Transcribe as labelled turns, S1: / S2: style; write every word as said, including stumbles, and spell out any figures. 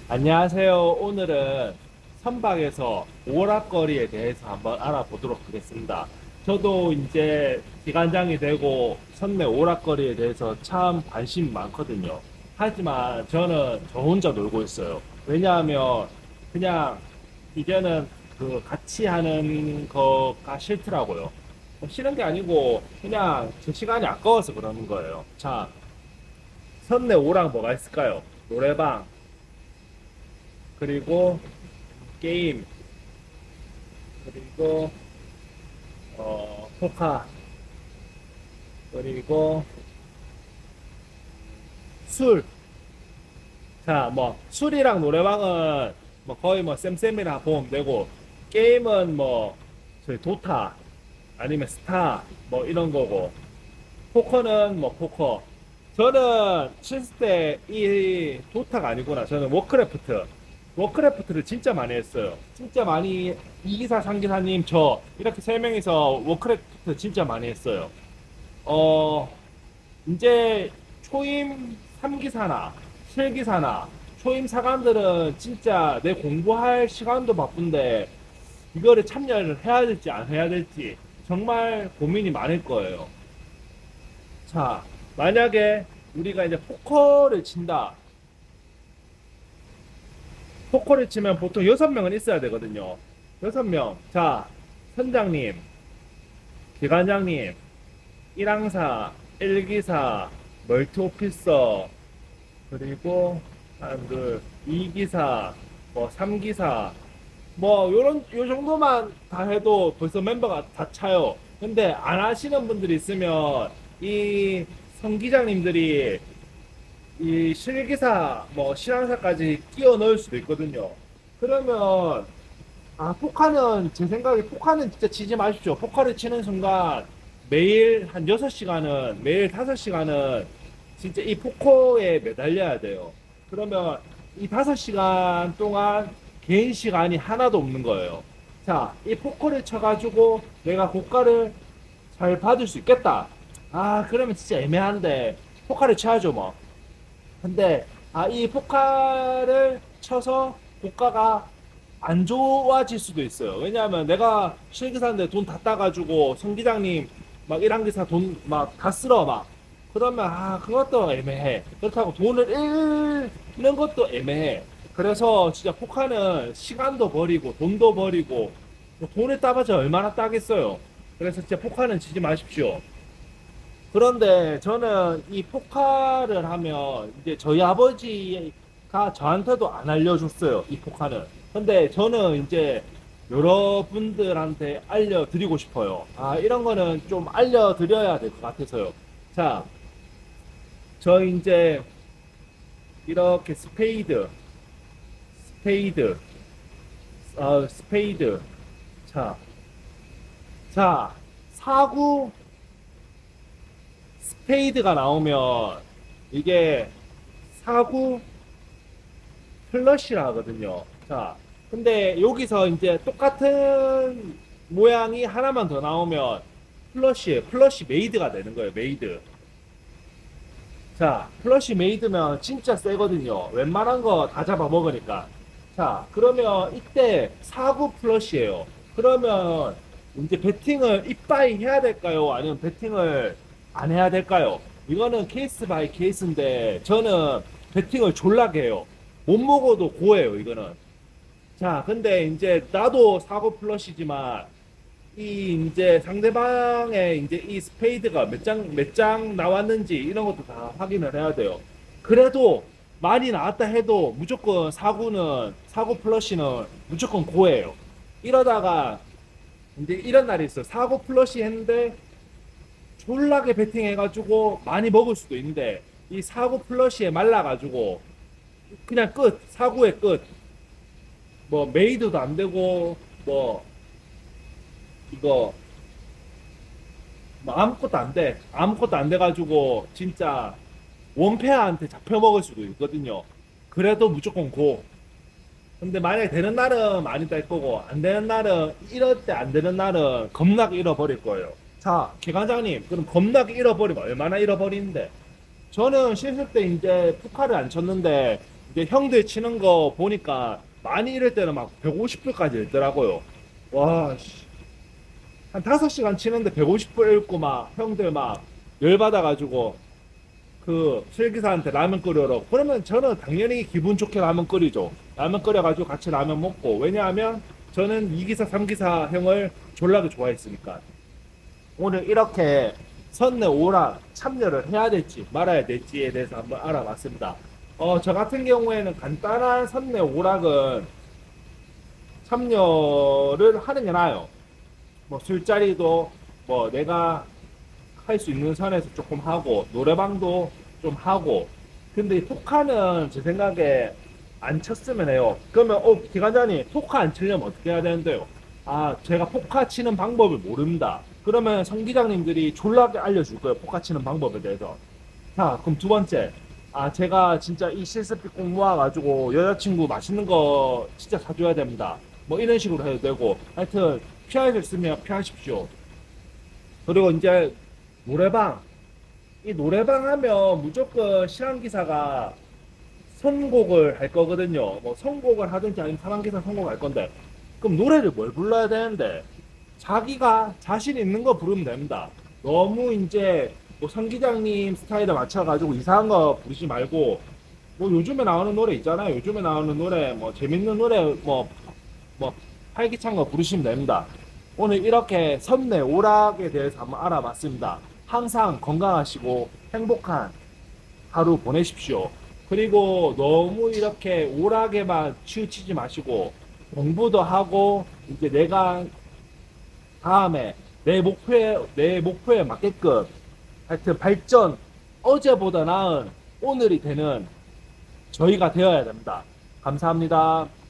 S1: 안녕하세요. 오늘은 선박에서 오락거리에 대해서 한번 알아보도록 하겠습니다. 저도 이제 기관장이 되고 선내 오락거리에 대해서 참 관심이 많거든요. 하지만 저는 저 혼자 놀고 있어요. 왜냐하면 그냥 이제는 그 같이 하는 거가 싫더라고요. 뭐 싫은 게 아니고 그냥 제 시간이 아까워서 그러는 거예요. 자, 선내 오락 뭐가 있을까요? 노래방, 그리고 게임, 그리고 어, 포카, 그리고 술. 자, 뭐 술이랑 노래방은 뭐 거의 뭐 쌤쌤이라 보면 되고, 게임은 뭐 저희 도타 아니면 스타 뭐 이런 거고, 포커는 뭐 포커. 저는 칠 때 이 도타가 아니구나. 저는 워크래프트. 워크래프트를 진짜 많이 했어요. 진짜 많이 이기사, 삼기사님, 저 이렇게 세 명이서 워크래프트 진짜 많이 했어요. 어, 이제 초임 삼 기사나 칠 기사나 초임 사관들은 진짜 내 공부할 시간도 바쁜데 이거를 참여를 해야 될지 안 해야 될지 정말 고민이 많을 거예요. 자, 만약에 우리가 이제 포커를 친다. 포커를 치면 보통 여섯 명은 있어야 되거든요. 여섯 명. 자, 선장님, 기관장님, 일 항사, 일 기사, 멀티 오피서, 그리고 한 그 이 기사, 뭐 삼 기사, 뭐 요런 요 정도만 다 해도 벌써 멤버가 다 차요. 근데 안 하시는 분들이 있으면 이 성기장님들이 이 실기사 뭐 실항사까지 끼워 넣을 수도 있거든요. 그러면 아 포카는 제 생각에 포카는 진짜 치지 마십시오. 포카를 치는 순간 매일 한 여섯 시간은 매일 다섯 시간은 진짜 이 포커에 매달려야 돼요. 그러면 이 다섯 시간 동안 개인 시간이 하나도 없는 거예요. 자, 이 포커를 쳐가지고 내가 고가를 잘 받을 수 있겠다. 아, 그러면 진짜 애매한데 포카를 쳐야죠, 뭐. 근데 아, 이 포카를 쳐서 고가가 안 좋아질 수도 있어요. 왜냐하면 내가 실기사인데 돈 다 따가지고 성기장님 막 일 학기사 돈 막 다 쓸어 막 그러면 아 그것도 애매해. 그렇다고 돈을 잃는 것도 애매해. 그래서 진짜 포카는 시간도 버리고 돈도 버리고 뭐 돈을 따봐자 얼마나 따겠어요. 그래서 진짜 포카는 치지 마십시오. 그런데 저는 이 포카를 하면 이제 저희 아버지가 저한테도 안 알려줬어요. 이 포카는. 근데 저는 이제 여러분들한테 알려드리고 싶어요. 아, 이런 거는 좀 알려드려야 될 것 같아서요. 자, 저 이제 이렇게 스페이드, 스페이드, 어, 스페이드. 자, 자, 사구 스페이드가 나오면 이게 사구 플러시라 하거든요. 자, 근데 여기서 이제 똑같은 모양이 하나만 더 나오면 플러시, 플러시 메이드가 되는 거예요. 메이드. 자, 플러시 메이드면 진짜 세거든요. 웬만한 거 다 잡아먹으니까. 자, 그러면 이때 사구 플러시예요. 그러면 이제 배팅을 이빠이 해야 될까요? 아니면 배팅을 안 해야 될까요? 이거는 케이스 바이 케이스인데 저는 배팅을 졸라게 해요. 못 먹어도 고해요, 이거는. 자, 근데 이제 나도 사고 플러시지만 이 이제 상대방의 이제 이 스페이드가 몇 장, 몇 장 나왔는지 이런 것도 다 확인을 해야 돼요. 그래도 많이 나왔다 해도 무조건 사구는, 사구 플러시는 무조건 고해요. 이러다가 이제 이런 날이 있어. 사구 플러시 했는데 졸라게 베팅해가지고 많이 먹을 수도 있는데 이 사구 플러시에 말라가지고 그냥 끝. 사구의 끝. 뭐 메이드도 안 되고 뭐 이거 뭐 아무것도 안 돼. 아무것도 안 돼가지고 진짜 원패한테 잡혀 먹을 수도 있거든요. 그래도 무조건 고. 근데 만약에 되는 날은 많이 딸 거고 안 되는 날은 이럴 때 안 되는 날은 겁나게 잃어버릴 거예요. 자, 개관장님, 그럼 겁나게 잃어버리면 얼마나 잃어버리는데? 저는 씻을 때 이제 푸카를 안 쳤는데 이제 형들 치는 거 보니까 많이 이럴 때는 막 백오십 불까지 읽더라고요. 와, 씨. 한 다섯 시간 치는데 백오십 불 읽고 막 형들 막 열받아가지고 그 슬기사한테 라면 끓여라. 그러면 저는 당연히 기분 좋게 라면 끓이죠. 라면 끓여가지고 같이 라면 먹고. 왜냐하면 저는 이 기사, 삼 기사 형을 졸라게 좋아했으니까. 오늘 이렇게 선내 오락 참여를 해야 될지 말아야 될지에 대해서 한번 알아봤습니다. 어, 저 같은 경우에는 간단한 선내 오락은 참여를 하는 게 나아요. 뭐 술자리도 뭐 내가 할 수 있는 선에서 조금 하고 노래방도 좀 하고. 근데 이 포카는 제 생각에 안 쳤으면 해요. 그러면 어 기관장님 포카 안 치려면 어떻게 해야 되는데요? 아 제가 포카 치는 방법을 모른다. 그러면 성기장님들이 졸라게 알려줄 거예요, 포카 치는 방법에 대해서. 자 그럼 두 번째, 아 제가 진짜 이 실습비 꼭 모아가지고 여자친구 맛있는 거 진짜 사줘야 됩니다. 뭐 이런 식으로 해도 되고. 하여튼 피할 수 있으면 피하십시오. 그리고 이제 노래방. 이 노래방 하면 무조건 실황기사가 선곡을 할 거거든요. 뭐 선곡을 하든지 아니면 상황기사 선곡을 할 건데, 그럼 노래를 뭘 불러야 되는데, 자기가 자신 있는 거 부르면 됩니다. 너무 이제 뭐 성기장님 스타일에 맞춰가지고 이상한 거 부르지 말고, 뭐 요즘에 나오는 노래 있잖아요. 요즘에 나오는 노래, 뭐 재밌는 노래, 뭐, 뭐 활기찬 거 부르시면 됩니다. 오늘 이렇게 선내 오락에 대해서 한번 알아봤습니다. 항상 건강하시고 행복한 하루 보내십시오. 그리고 너무 이렇게 오락에만 치우치지 마시고 공부도 하고, 이제 내가 다음에 내 목표에 내 목표에 맞게끔 하여튼 발전, 어제보다 나은 오늘이 되는 저희가 되어야 됩니다. 감사합니다.